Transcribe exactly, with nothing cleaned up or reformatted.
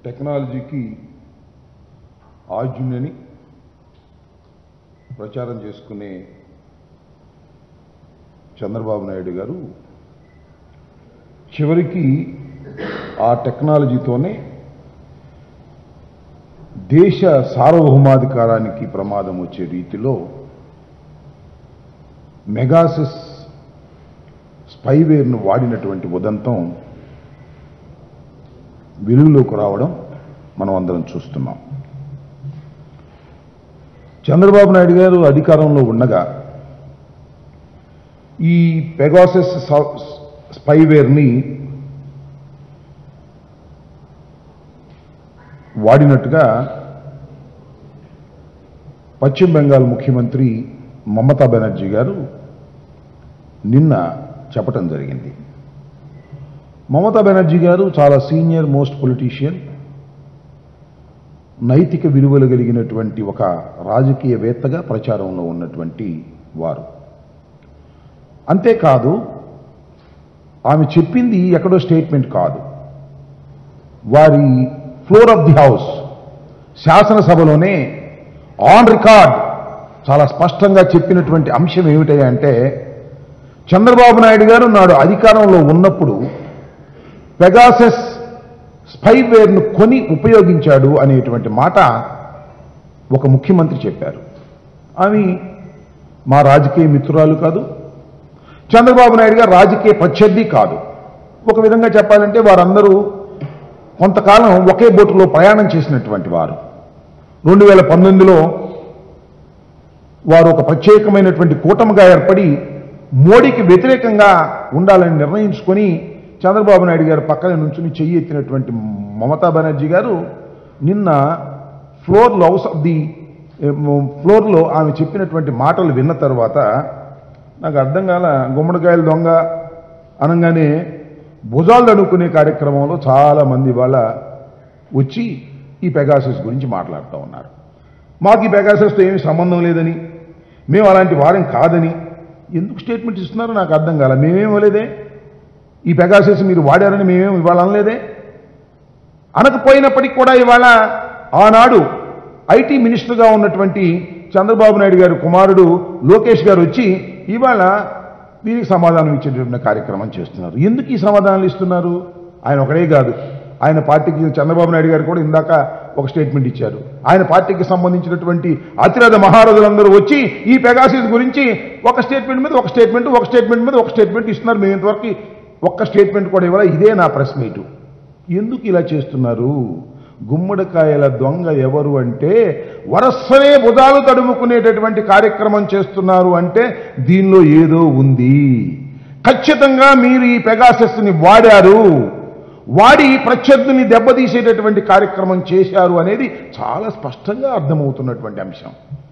టెక్నాలజీకి ఆజ్ఞని ప్రచారం చేసుకునే చంద్రబాబు నాయుడు గారు చివరికి ఆ టెక్నాలజీతోనే దేశ సార్వభౌమాధికారానికి ప్రమాదం వచ్చే రీతిలో మెగాసిస్ స్పైవేర్ను వాడినటువంటి ఉదంతం వెలుగులోకి రావడం మనం అందరం చూస్తున్నాం. చంద్రబాబు నాయుడు గారు అధికారంలో ఉండగా ఈ పెగాసస్ స్పైవేర్ని వాడినట్టుగా పశ్చిమ బెంగాల్ ముఖ్యమంత్రి మమతా బెనర్జీ గారు నిన్న చెప్పటం జరిగింది. మమతా బెనర్జీ గారు చాలా సీనియర్ మోస్ట్ పొలిటీషియన్, నైతిక విలువలు కలిగినటువంటి ఒక రాజకీయవేత్తగా ప్రచారంలో ఉన్నటువంటి వారు. అంతేకాదు, ఆమె చెప్పింది ఎక్కడో స్టేట్మెంట్ కాదు, వారి ఫ్లోర్ ఆఫ్ ది హౌస్ శాసనసభలోనే ఆన్ రికార్డ్ చాలా స్పష్టంగా చెప్పినటువంటి అంశం ఏమిటంటే, చంద్రబాబు నాయుడు గారు నాడు అధికారంలో ఉన్నప్పుడు పెగాసస్ స్పైవేర్ను కొని ఉపయోగించాడు అనేటువంటి మాట ఒక ముఖ్యమంత్రి చెప్పారు. ఆమె మా రాజకీయ మిత్రురాలు కాదు, చంద్రబాబు నాయుడు గారు రాజకీయ ప్రత్యర్థి కాదు. ఒక విధంగా చెప్పాలంటే వారందరూ కొంతకాలం ఒకే బోటులో ప్రయాణం చేసినటువంటి వారు. రెండు వేల పంతొమ్మిదిలో వారు ఒక ప్రత్యేకమైనటువంటి కూటమిగా ఏర్పడి మోడీకి వ్యతిరేకంగా ఉండాలని నిర్ణయించుకొని చంద్రబాబు నాయుడు గారు పక్కన నుంచుని చెయ్యి ఎత్తినటువంటి మమతా బెనర్జీ గారు నిన్న ఫ్లోర్లో హౌస్ ఆఫ్ ది ఫ్లోర్లో ఆమె చెప్పినటువంటి మాటలు విన్న తర్వాత నాకు అర్థం కాల. గుమ్మడికాయల దొంగ అనగానే భుజాలు అనుకునే కార్యక్రమంలో చాలామంది వాళ్ళ వచ్చి ఈ పెగాసస్ గురించి మాట్లాడుతూ ఉన్నారు. మాకు ఈ పెగాసస్తో ఏమీ సంబంధం లేదని, మేము అలాంటి వారం కాదని ఎందుకు స్టేట్మెంట్ ఇస్తున్నారో నాకు అర్థం కాల. మేమేం లేదే, ఈ పెగాసస్ మీరు వాడారని మేమేం ఇవాళ అనలేదే. అనకపోయినప్పటికీ కూడా ఇవాళ ఆనాడు ఐటీ మినిస్టర్గా ఉన్నటువంటి చంద్రబాబు నాయుడు గారి కుమారుడు లోకేష్ గారు వచ్చి ఇవాళ దీనికి సమాధానం ఇచ్చేటువంటి కార్యక్రమం చేస్తున్నారు. ఎందుకు ఈ సమాధానాలు ఇస్తున్నారు? ఆయన ఒకడే కాదు, ఆయన పార్టీకి చంద్రబాబు నాయుడు గారు కూడా ఇందాక ఒక స్టేట్మెంట్ ఇచ్చారు. ఆయన పార్టీకి సంబంధించినటువంటి అతిరథ మహారాజులందరూ వచ్చి ఈ పెగాసస్ గురించి ఒక స్టేట్మెంట్ మీద ఒక స్టేట్మెంట్ ఒక స్టేట్మెంట్ మీద ఒక స్టేట్మెంట్ ఇస్తున్నారు. మేము ఇంతవరకు ఒక్క స్టేట్మెంట్ కూడా ఇవ్వాలి. ఇదే నా ప్రెస్ మీటు. ఎందుకు ఇలా చేస్తున్నారు? గుమ్మడికాయల దొంగ ఎవరు అంటే వరసనే భుజాలు తడుముకునేటటువంటి కార్యక్రమం చేస్తున్నారు అంటే దీనిలో ఏదో ఉంది. ఖచ్చితంగా మీరు ఈ పెగాసస్ని వాడారు, వాడి ప్రత్యర్థిని దెబ్బతీసేటటువంటి కార్యక్రమం చేశారు అనేది చాలా స్పష్టంగా అర్థమవుతున్నటువంటి అంశం.